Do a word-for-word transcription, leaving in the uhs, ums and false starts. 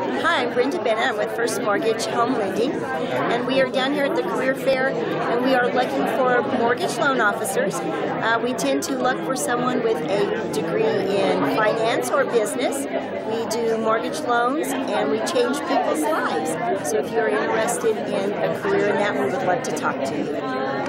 Hi, I'm Brenda Bennett. I'm with First Mortgage Home Lending, and we are down here at the career fair, and we are looking for mortgage loan officers. Uh, we tend to look for someone with a degree in finance or business. We do mortgage loans, and we change people's lives. So if you're interested in a career in that, we would love to talk to you.